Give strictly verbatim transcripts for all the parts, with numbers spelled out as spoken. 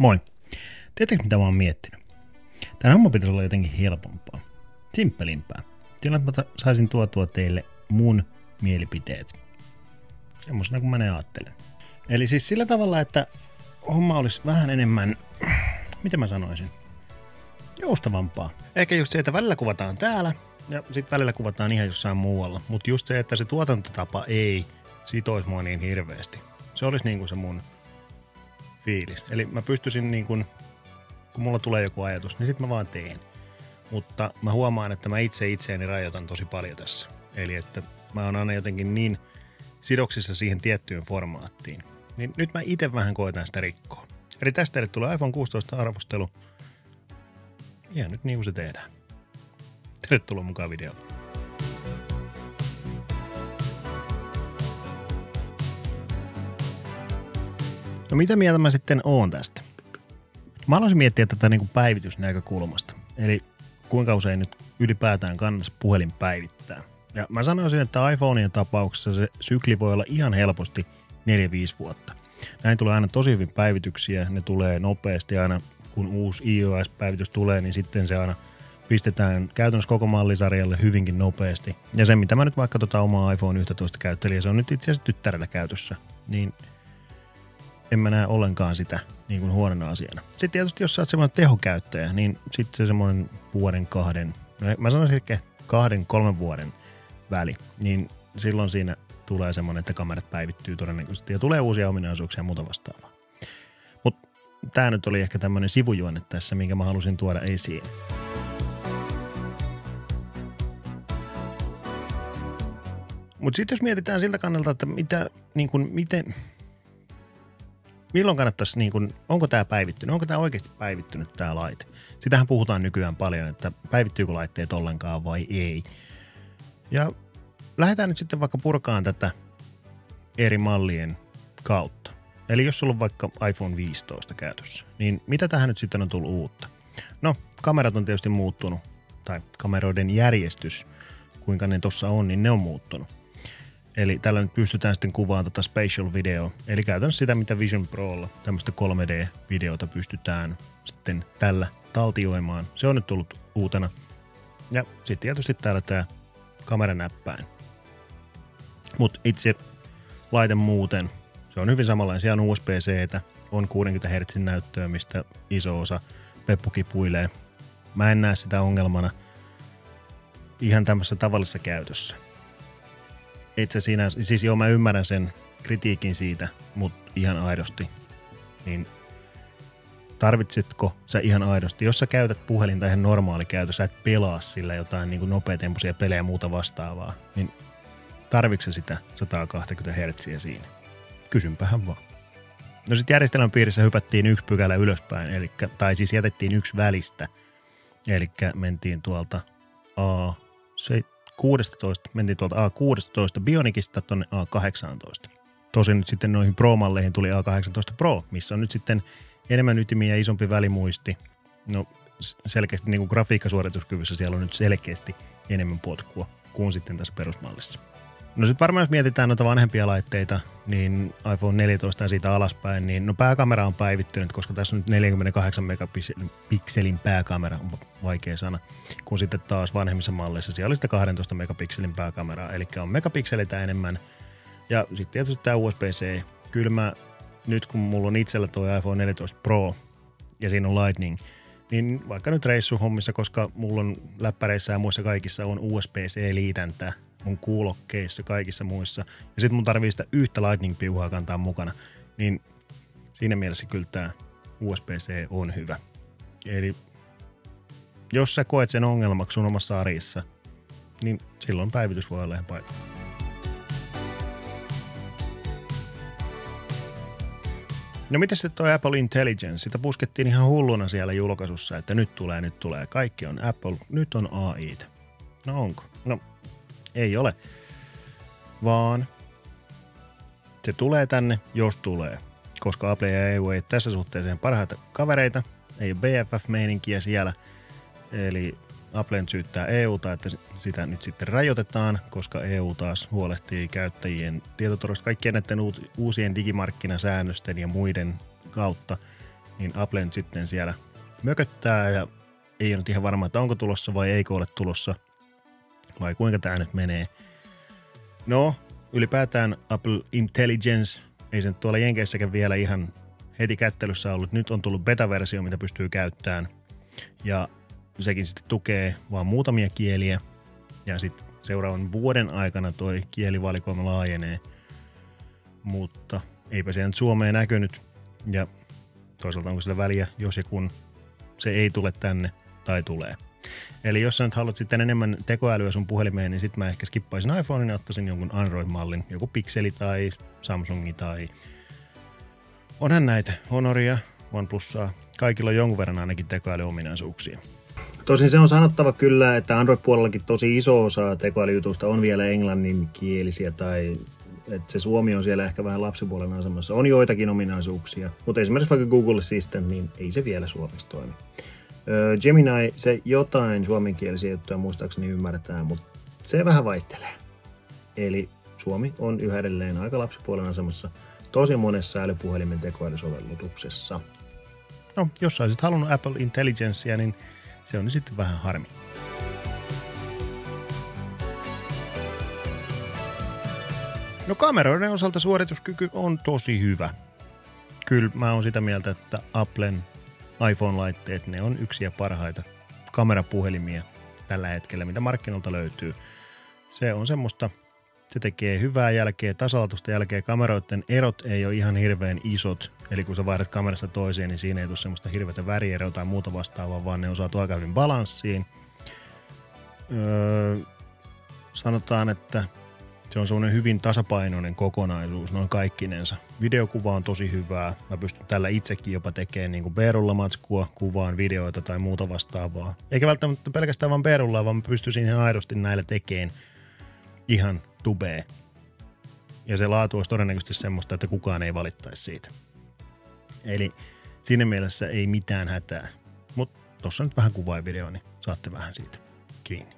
Moi. Tiedättekö mitä mä oon miettinyt? Tän homma pitäisi olla jotenkin helpompaa. Simppelimpää. Sillä että mä saisin tuotua teille mun mielipiteet. Semmosena kuin mä ne ajattelen. Eli siis sillä tavalla, että homma olisi vähän enemmän, mitä mä sanoisin, joustavampaa. Ehkä just se, että välillä kuvataan täällä ja sitten välillä kuvataan ihan jossain muualla. Mutta just se, että se tuotantotapa ei sitoisi mua niin hirveästi. Se olisi niinku se mun fiilis. Eli mä pystyisin niin kuin, kun mulla tulee joku ajatus, niin sit mä vaan teen. Mutta mä huomaan, että mä itse itseäni rajoitan tosi paljon tässä. Eli että mä oon aina jotenkin niin sidoksissa siihen tiettyyn formaattiin. Niin nyt mä itse vähän koitan sitä rikkoa. Eli tästä teille tulee iPhone kuusitoista arvostelu. Ihan nyt niin kuin se tehdään. Tervetuloa mukaan videolle. No mitä mieltä mä sitten oon tästä? Mä haluaisin miettiä tätä niin kuin päivitysnäkökulmasta. Eli kuinka usein nyt ylipäätään kannattaisi puhelin päivittää. Ja mä sanoisin, että iPhoneien tapauksessa se sykli voi olla ihan helposti neljä viisi vuotta. Näin tulee aina tosi hyvin päivityksiä. Ne tulee nopeasti aina, kun uusi iOS-päivitys tulee, niin sitten se aina pistetään käytännössä koko mallisarjalle hyvinkin nopeasti. Ja se, mitä mä nyt vaikka tota omaa iPhone yksitoista käyttelin, ja se on nyt itse asiassa tyttärellä käytössä, niin en mä näe ollenkaan sitä niin kuin huonona asiana. Sitten tietysti, jos sä oot semmoinen tehokäyttäjä, niin sitten se semmoinen vuoden, kahden, no mä sanoisin ehkä kahden, kolmen vuoden väli, niin silloin siinä tulee semmoinen, että kamerat päivittyy todennäköisesti ja tulee uusia ominaisuuksia ja muuta vastaavaa. Mutta tää nyt oli ehkä tämmöinen sivujuonne tässä, minkä mä halusin tuoda esiin. Mutta sitten jos mietitään siltä kannalta, että mitä, niin kuin, miten... Milloin kannattaisi, niin kun, onko tämä päivittynyt, onko tämä oikeasti päivittynyt tämä laite? Sitähän puhutaan nykyään paljon, että päivittyykö laitteet ollenkaan vai ei. Ja lähdetään nyt sitten vaikka purkaan tätä eri mallien kautta. Eli jos sulla on vaikka iPhone viisitoista käytössä, niin mitä tähän nyt sitten on tullut uutta? No, kamerat on tietysti muuttunut, tai kameroiden järjestys, kuinka ne tuossa on, niin ne on muuttunut. Eli tällä nyt pystytään sitten kuvaamaan tota spatial video, eli käytännössä sitä, mitä Vision Prolla, tämmöistä kolme D-videota pystytään sitten tällä taltioimaan. Se on nyt tullut uutena. Ja sitten tietysti täällä tämä kameranäppäin. Mutta itse laite muuten, se on hyvin samanlainen. Siellä on U S B-C:tä, on kuusikymmentä hertsin näyttöä, mistä iso osa peppu kipuilee. Mä en näe sitä ongelmana ihan tämmöisessä tavallisessa käytössä. Itse siinä, siis joo, mä ymmärrän sen kritiikin siitä, mutta ihan aidosti, niin tarvitsetko sä ihan aidosti, jos sä käytät puhelinta ihan normaali käytössä, sä et pelaa sillä jotain niin kuin nopeatempoisia pelejä ja muuta vastaavaa, niin tarvitsetko sitä sata kaksikymmentä hertsiä siinä? Kysynpähän vaan. No sit järjestelmän piirissä hypättiin yksi pykälä ylöspäin, eli, tai siis jätettiin yksi välistä, eli mentiin tuolta A seitsemän. kuusitoista, mentiin tuolta A kuusitoista Bionicista tonne A kahdeksantoista. Tosin nyt sitten noihin Pro-malleihin tuli A kahdeksantoista Pro, missä on nyt sitten enemmän ytimiä ja isompi välimuisti. No selkeästi niin kuin grafiikkasuorituskyvyssä siellä on nyt selkeästi enemmän potkua kuin sitten tässä perusmallissa. No sitten varmaan jos mietitään noita vanhempia laitteita, niin iPhone neljätoista ja siitä alaspäin, niin no pääkamera on päivittynyt, koska tässä on nyt neljäkymmentäkahdeksan megapikselin pääkamera, on vaikea sana, kun sitten taas vanhemmissa malleissa siellä oli sitä kahdentoista megapikselin pääkameraa, eli on megapikseleitä enemmän. Ja sitten tietysti tämä U S B-C. Kyllä mä nyt kun mulla on itsellä tuo iPhone neljätoista Pro ja siinä on Lightning, niin vaikka nyt reissuhommissa, koska mulla on läppäreissä ja muissa kaikissa on U S B-C-liitäntä, mun kuulokkeissa, kaikissa muissa. Ja sit mun tarvii sitä yhtä Lightning-piuhaa kantaa mukana. Niin siinä mielessä kyllä tää U S B-C on hyvä. Eli jos sä koet sen ongelmaksi sun omassa arjessa, niin silloin päivitys voi olla ihan paikalla. No miten sitten toi Apple Intelligence? Sitä puskettiin ihan hulluna siellä julkaisussa, että nyt tulee, nyt tulee. Kaikki on Apple, nyt on A I. No onko? No ei ole, vaan se tulee tänne, jos tulee, koska Apple ja E U ei tässä suhteeseen parhaita kavereita, ei ole B F F-meininkiä siellä, eli Apple syyttää E U:ta, että sitä nyt sitten rajoitetaan, koska E U taas huolehtii käyttäjien tietoturvasta kaikkien näiden uusien digimarkkinasäännösten ja muiden kautta, niin Apple nyt sitten siellä mököttää ja ei ole nyt ihan varma, että onko tulossa vai eikö ole tulossa vai kuinka tämä nyt menee. No, ylipäätään Apple Intelligence, ei se nyt tuolla Jenkeissäkään vielä ihan heti kättelyssä ollut. Nyt on tullut beta-versio, mitä pystyy käyttämään ja sekin sitten tukee vaan muutamia kieliä ja sitten seuraavan vuoden aikana toi kielivalikoima laajenee, mutta eipä se nyt Suomeen näkynyt ja toisaalta onko sillä väliä, jos ja kun se ei tule tänne tai tulee. Eli jos sä nyt haluat sitten enemmän tekoälyä sun puhelimeen, niin sitten mä ehkä skippaisin iPhonein ja ottaisin jonkun Android-mallin, joku Pixeli tai Samsungi tai onhan näitä Honoria, OnePlusaa. Kaikilla on jonkun verran ainakin tekoälyominaisuuksia. Tosin se on sanottava kyllä, että Android-puolellakin tosi iso osa tekoälyjutusta on vielä englanninkielisiä tai että se suomi on siellä ehkä vähän lapsipuolen asemassa. On joitakin ominaisuuksia, mutta esimerkiksi vaikka Google Assistant, niin ei se vielä suomeksi toimi. Öö, Gemini, se jotain suomenkielisiä juttuja muistaakseni ymmärtää, mutta se vähän vaihtelee. Eli suomi on yhä edelleen aika lapsipuolen asemassa tosi monessa älypuhelimen tekoälysovellutuksessa. No, jos sä olisit halunnut Apple Intelligencea, niin se on sitten vähän harmi. No kameroiden osalta suorituskyky on tosi hyvä. Kyllä mä oon sitä mieltä, että Applen iPhone-laitteet, ne on yksiä parhaita kamerapuhelimia tällä hetkellä, mitä markkinoilta löytyy. Se on semmoista, se tekee hyvää jälkeä, tasalaatusta jälkeä. Kameroiden erot ei ole ihan hirveän isot. Eli kun sä vaihdat kamerasta toiseen, niin siinä ei tule semmoista hirveätä värieroa tai muuta vastaavaa, vaan ne on saatu aika hyvin balanssiin. Öö, sanotaan, että se on semmoinen hyvin tasapainoinen kokonaisuus noin kaikkinensa. Videokuva on tosi hyvää. Mä pystyn tällä itsekin jopa tekemään niin kuin B-rulla matskua, kuvaan videoita tai muuta vastaavaa. Eikä välttämättä pelkästään vaan B-rullaa, vaan mä pystyn ihan aidosti näillä tekemään ihan tubee. Ja se laatu olisi todennäköisesti semmoista, että kukaan ei valittaisi siitä. Eli siinä mielessä ei mitään hätää. Mutta tossa nyt vähän kuvaa ja video, niin saatte vähän siitä kiinni.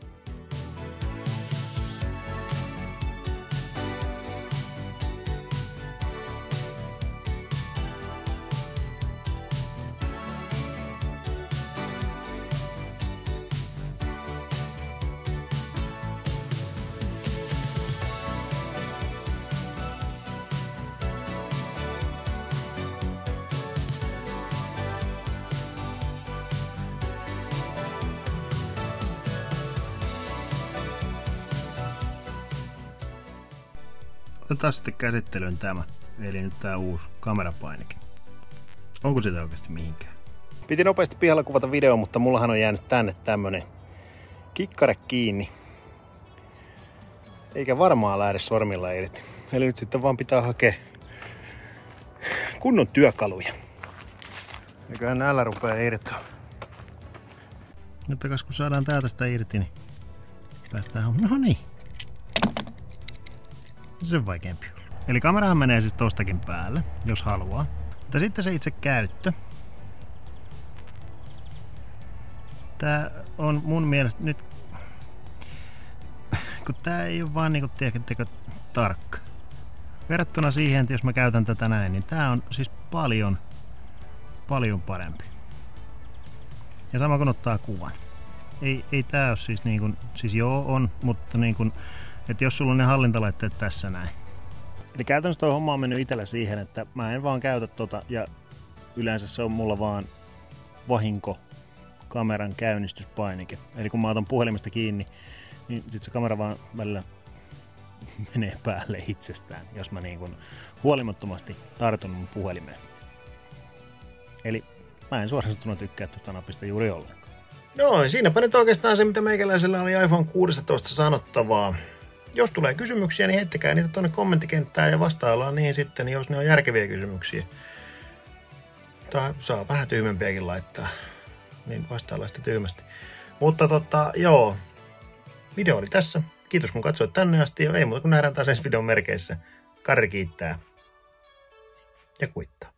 Otetaan sitten käsittelyyn tämä, eli nyt tämä uusi kamerapainike. Onko sitä oikeasti mihinkään? Piti nopeasti pihalla kuvata video, mutta mullahan on jäänyt tänne tämmönen kikkare kiinni. Eikä varmaan lähde sormilla irti. Eli nyt sitten vaan pitää hakea kunnon työkaluja. Eiköhän näillä rupea irtoa. Nyt kun saadaan täältä sitä irti, niin päästään hommaan. No niin. Se on vaikeampi. Eli kamerahan menee siis tostakin päälle, jos haluaa. Mutta sitten se itse käyttö. Tää on mun mielestä nyt, kun tää ei ole vaan niinku tiedätkö, tarkka. Verrattuna siihen, että jos mä käytän tätä näin, niin tää on siis paljon, paljon parempi. Ja sama kun ottaa kuvan. Ei, ei tää ole siis niinku, siis joo on, mutta niinku, että jos sulla on ne hallintalaitteet tässä näin. Eli käytännössä toi homma on mennyt itsellä siihen, että mä en vaan käytä tota ja yleensä se on mulla vaan vahinko kameran käynnistyspainike. Eli kun mä otan puhelimesta kiinni, niin sit se kamera vaan välillä menee päälle itsestään, jos mä niin kun huolimattomasti tartun mun puhelimeen. Eli mä en suorastaan tykkää tuota napista juuri ollenkaan. No, siinäpä nyt oikeastaan se, mitä meikäläisellä oli iPhone kuusitoista sanottavaa. Jos tulee kysymyksiä, niin heittäkää niitä tuonne kommenttikenttään ja vastaillaan niin sitten, jos ne on järkeviä kysymyksiä. Tai saa vähän tyhmempiäkin laittaa, niin vastaillaan sitä tyhmästi. Mutta tota, joo, video oli tässä. Kiitos kun katsoit tänne asti ja ei muuta kun nähdään taas ensi videon merkeissä. Karri kiittää ja kuittaa.